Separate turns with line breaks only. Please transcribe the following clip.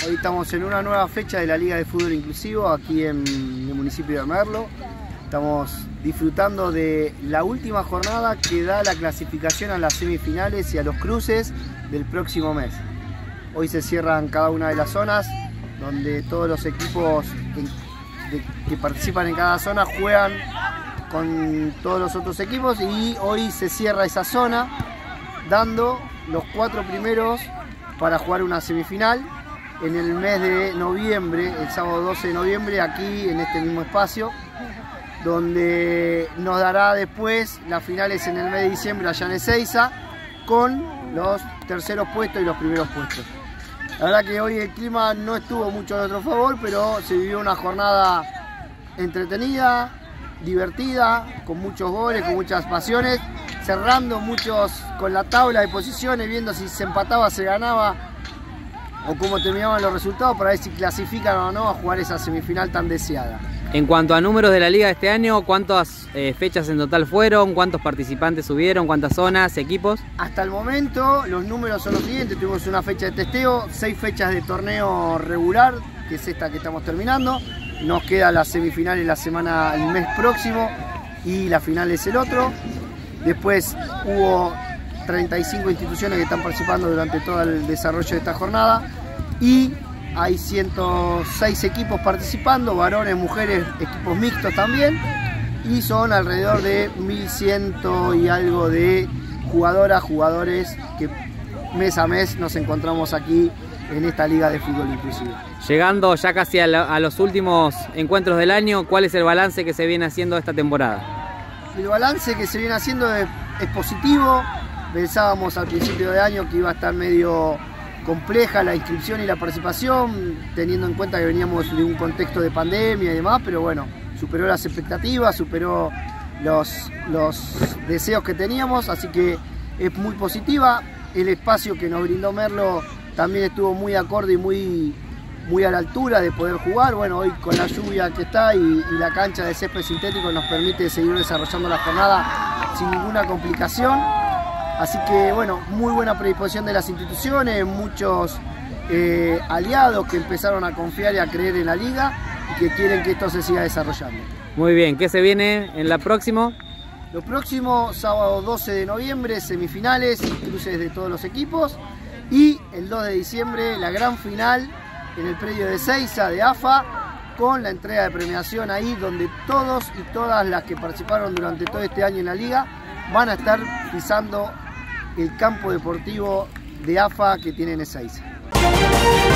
Hoy estamos en una nueva fecha de la Liga de Fútbol Inclusivo aquí en el municipio de Merlo. Estamos disfrutando de la última jornada que da la clasificación a las semifinales y a los cruces del próximo mes. Hoy se cierran cada una de las zonas, donde todos los equipos que participan en cada zona juegan con todos los otros equipos, y hoy se cierra esa zona dando los 4 primeros para jugar una semifinal en el mes de noviembre, el sábado 12 de noviembre, aquí en este mismo espacio, donde nos dará después las finales en el mes de diciembre allá en Ezeiza, con los terceros puestos y los primeros puestos. La verdad que hoy el clima no estuvo mucho a nuestro favor, pero se vivió una jornada entretenida, divertida, con muchos goles, con muchas pasiones, cerrando muchos con la tabla de posiciones, viendo si se empataba, se ganaba, o cómo terminaban los resultados para ver si clasifican o no a jugar esa semifinal tan deseada.
En cuanto a números de la liga de este año, ¿cuántas fechas en total fueron? ¿Cuántos participantes subieron? ¿Cuántas zonas, equipos?
Hasta el momento los números son los siguientes: tuvimos una fecha de testeo, 6 fechas de torneo regular, que es esta que estamos terminando. Nos queda la semifinal en el mes próximo, y la final es el otro. Después hubo 35 instituciones que están participando durante todo el desarrollo de esta jornada, y hay 106 equipos participando, varones, mujeres, equipos mixtos también, y son alrededor de 1100 y algo de jugadores que mes a mes nos encontramos aquí en esta Liga de Fútbol Inclusivo.
Llegando ya casi a los últimos encuentros del año, ¿cuál es el balance que se viene haciendo esta temporada?
El balance que se viene haciendo es positivo. Pensábamos al principio de año que iba a estar medio compleja la inscripción y la participación, teniendo en cuenta que veníamos de un contexto de pandemia y demás, pero bueno, superó las expectativas, superó los deseos que teníamos, así que es muy positiva. El espacio que nos brindó Merlo también estuvo muy acorde y muy a la altura de poder jugar. Bueno, hoy con la lluvia que está y la cancha de césped sintético nos permite seguir desarrollando la jornada sin ninguna complicación. Así que bueno, muy buena predisposición de las instituciones, muchos aliados que empezaron a confiar y a creer en la liga y que quieren que esto se siga desarrollando.
Muy bien, ¿qué se viene en la próxima?
Lo próximo, sábado 12 de noviembre, semifinales y cruces de todos los equipos, y el 2 de diciembre la gran final en el predio de Ezeiza de AFA, con la entrega de premiación ahí, donde todos y todas las que participaron durante todo este año en la liga van a estar pisando el campo deportivo de AFA que tiene en Ezeiza.